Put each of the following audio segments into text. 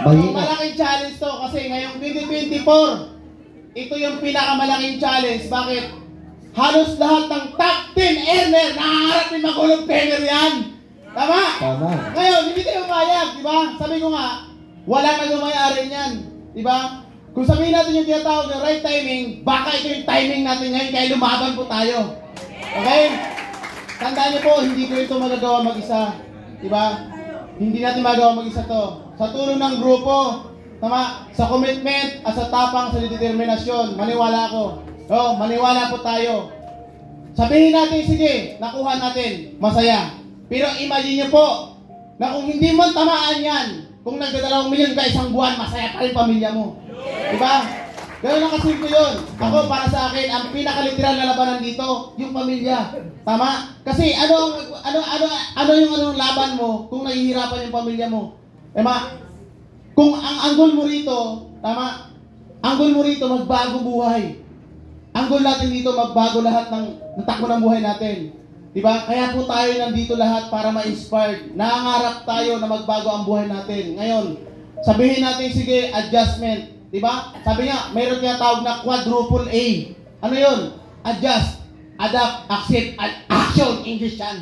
Malaking challenge to kasi ngayong 2024, ito yung pinakamalaking challenge. Bakit? Halos lahat ng top 10 earner nangangarap ni magulong penner yan. Tama? Tama. Ngayon, hindi tayo mayag, di ba? Sabi ko nga, wala na lumayari niyan. Di ba? Kung sabihin natin yung tinatawag ng right timing, baka ito yung timing natin ngayon, kaya lumaban po tayo. Okay? Tandaan niyo po, hindi ko ito magagawa mag-isa. Di ba? Hindi natin magagawa mag-isa to. Sa tulong ng grupo, tama, sa commitment at sa tapang sa determinasyon, maniwala ako. Maniwala po tayo. Sabihin natin, sige, nakuha natin, masaya. Pero imagine niyo po, na kung hindi mo tamaan yan, kung nagdadalawang milyon ka isang buwan, masaya pa rin pamilya mo. Diba? Ganoon lang kasimple yun. Ako, para sa akin, ang pinakaliteral na labanan dito, yung pamilya. Tama? Kasi ano yung laban mo kung nahihirapan yung pamilya mo? Tama? Kung ang anggol mo rito, tama? Anggol mo rito, magbago buhay. Anggol natin dito, magbago lahat ng takbo ng buhay natin. Diba? Kaya po tayo nandito lahat para ma-inspired. Nangangarap tayo na magbago ang buhay natin. Ngayon, sabihin natin, sige, adjustment. Diba? Sabi niya, mayroon niya tawag na quadruple A. Ano yun? Adjust, adapt, accept, and action. English yan.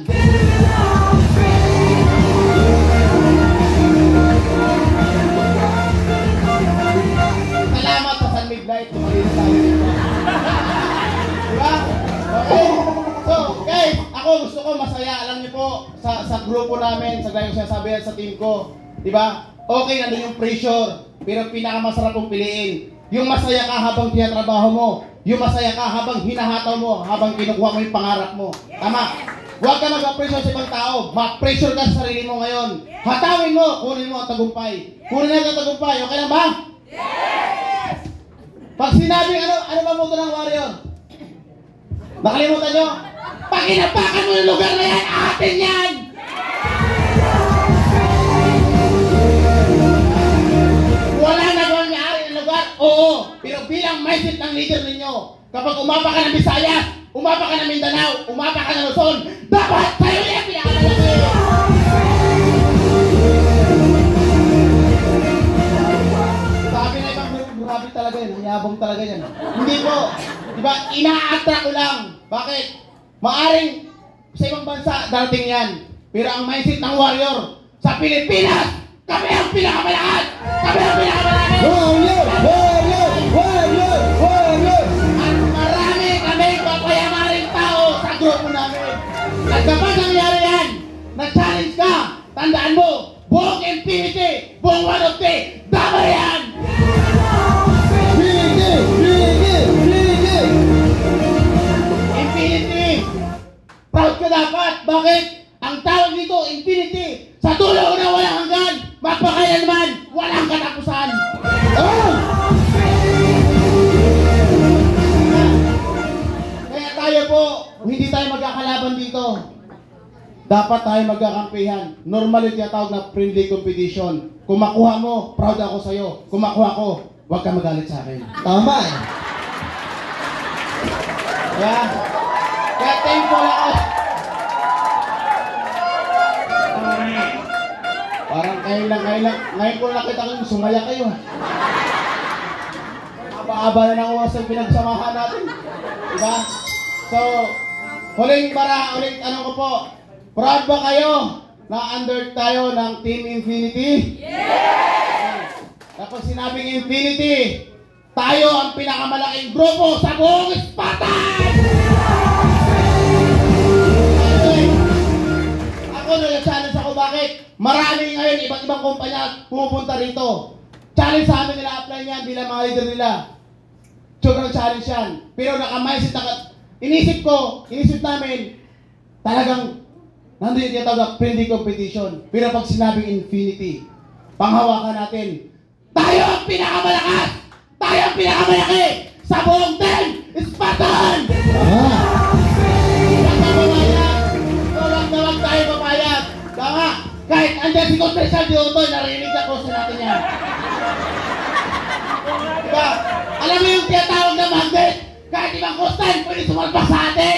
Salamat sa San Midnight. Tumalit tayo. Diba? Okay? So, guys, ako gusto ko masaya. Alam niyo po, sa grupo namin, sa gaya ko sinasabi sa team ko, diba? Okay, nandun yung pressure. Pero pinakamasarap kong piliin. Yung masaya ka habang tinatrabaho mo. Yung masaya ka habang hinahataw mo, habang kinukuha mo yung pangarap mo. Tama? Huwag ka mag-pressure sa ibang tao. Mag-pressure ka sa sarili mo ngayon. Hatawin mo, kunin mo ang tagumpay. Kunin mo ang tagumpay. Okay lang ba? Yes! Pag sinabing ano ba mo ito ng warrior? Nakalimutan nyo? Pag inapakan mo yung lugar na yan, atin yan! Wala na bang nangyari ng lugar? Oo. Pero bilang mindset ng leader ninyo, kapag umapa ka ng Visayas, umapa ka ng Mindanao, umapa ka ng Luzon, dapat tayo yan pinakamalaki! Sabi na ibang grabe talaga yan, mayabang talaga yan. Hindi po. Diba, ina-attract ko lang. Bakit? Maaring sa ibang bansa, darating yan. Pero ang mindset ng warrior, sa Pilipinas, kami ang pinakamalakas! Kami ang pinakamalakas! Warrior! Warrior! Warrior! Warrior! At marami kaming papayamaring tao sa grupo namin. At kapag nangyari yan, na-challenge ka, tandaan mo, buong infinity, buong 150, dama yan! Biggie! Biggie! Biggie! Infinity! Proud ka dapat! Bakit? Ang tawag dito, infinity! Sa dulo na walang hanggan, magpakailanman, walang katapusan! Oh! Kaya tayo po, hindi tayo magkakalaban dito. Dapat tayo magkakampihan. Normal yung tinatawag na friendly competition. Kung makuha mo, proud ako sa'yo. Kung makuha ko, huwag ka magalit sa akin. Tama eh. Kaya thankful ako. Parang ngayon ko nakita ko sumaya kayo. Aba-aba na ng oras ang pinagsamahan natin. Diba? So, huling tanong ko po, proud ba kayo na under tayo ng Team Infinity? Yes! Kapag sinabing Infinity, tayo ang pinakamalaking grupo sa buong Spartan! Ako nag-challenge ako, bakit? Marami ngayon, iba't ibang kumpanya pumupunta rito. Challenge sa amin nila, apply niyan bilang mga leader nila. Sobrang challenge yan. Pero naka-mindset inisip namin, talagang nandun yung tinatawag na friendly competition. Pero pag sinabing infinity, panghawakan natin, tayo ang pinakamalakas! Tayo ang pinakamalaki! Sa buong team, Spartan! Huwag tayo papayag! Tama! Kahit andyan si Congressal Diotoy, narinig ako sa natin yan. Diba? Alam mo yung tinatawag na magnet? Kahit ibang kustan, pwede sumalpas sa atin!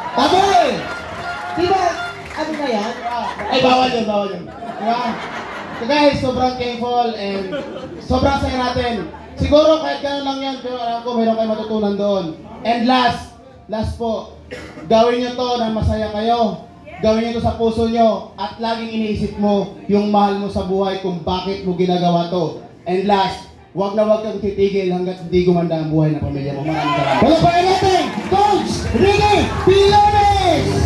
Tabi! Diba, ano na yan? Ay, bawal yun. Diba? guys, sobrang thankful and sobrang saya natin. Siguro kahit gano'n lang yan, pero alam ko mayroon kayo matutunan doon. And last po, gawin nyo to na masaya kayo. Gawin nyo to sa puso nyo at laging iniisip mo yung mahal mo sa buhay kung bakit mo ginagawa to. And last, wag kang titigil hanggat hindi gumanda ang buhay ng pamilya mo. Maraming salamat. Wala pa natin, Coach Ricky Pilones!